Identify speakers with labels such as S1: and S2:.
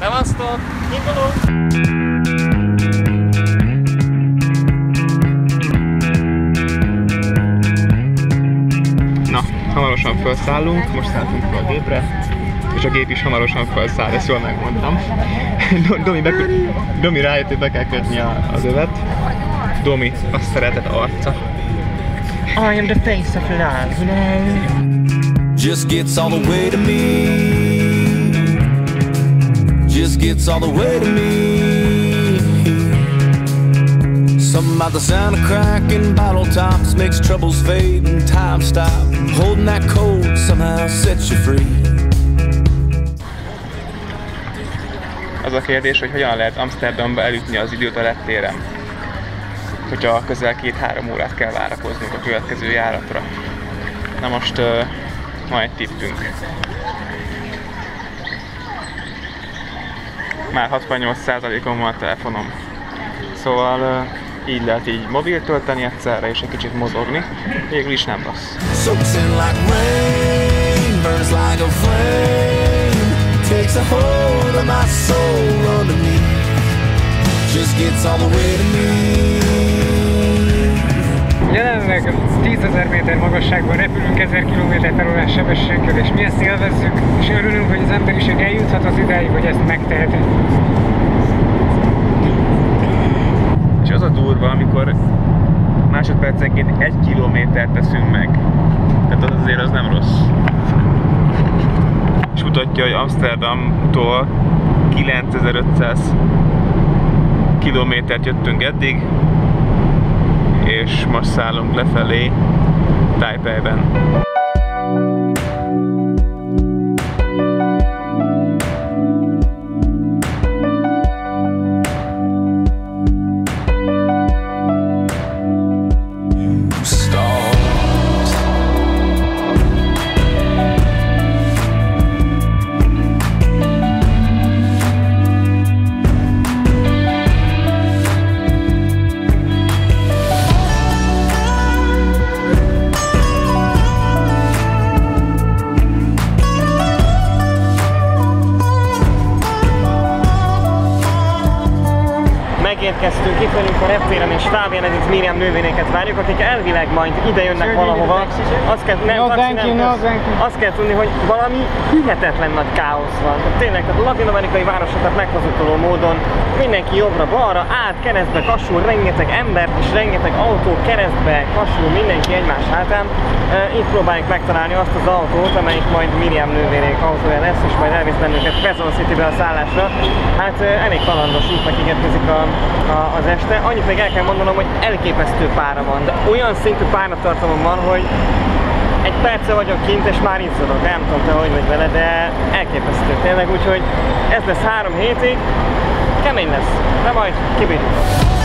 S1: Szevasztok! Indulunk! Na, hamarosan felszállunk, most szálltunk fel a gépre, és a gép is hamarosan felszáll, ezt jól megmondtam. Domi rájött, hogy be kell kötni az övet. Domi, a szeretet arca. I am the face of love, you know.
S2: Just gets all the way to me. Just gets all the way to me. Something about the sound of cracking bottle tops makes troubles fade and time stop. Holding that cold somehow sets you free.
S1: Az a kérdés, hogy hogyan lehet Amsterdamba elütni az időt a reptéren, hogyha közel 2-3 órát kell várakoznunk a következő járatra. Na most van egy tippünk. Már 68%-on van a telefonom. Szóval így lehet így mobil tölteni egyszerre és egy kicsit mozogni. Végül is nem rossz. Takes a hold of my soul underneath. Just gets all the way to me.
S3: Jelenleg 10.000 méter magasságban repülünk 1000 km/h sebességgel, és mi ezt élvezzük, és örülünk, hogy az emberiség eljuthat az idáig, hogy ezt megteheti.
S1: És az a durva, amikor másodpercenként 1 kilométert teszünk meg. Tehát az azért az nem rossz. És mutatja, hogy Amsterdamtól 9500 kilométert jöttünk eddig, és most szállunk lefelé Taipeiben. Megérkeztünk, itt vagyunk a reptéren, és Fábián Edith Miriam nővéréket várjuk, akik elvileg majd ide jönnek valahova. Azt kell tudni, hogy valami hihetetlen nagy káosz van. Tényleg, tehát a latin-amerikai városokat meghazudtoló módon mindenki jobbra-balra, át, keresztbe, kasul, rengeteg ember és rengeteg autó keresztbe, kasul, mindenki egymás hátán. Itt próbáljuk megtalálni azt az autót, amelyik majd Miriam nővérék autója lesz, és majd elvisz bennünket Quezon Citybe a szállásra. Hát elég kalandos útnak ígérkezik az este. Annyit még el kell mondanom, hogy elképesztő pára van, de olyan szintű páratartalom van, hogy egy perce vagyok kint, és már izzadok. Nem tudom, te hogy vagy vele, de elképesztő tényleg, úgyhogy ez lesz 3 hétig. Kemény lesz, de majd kibírjuk.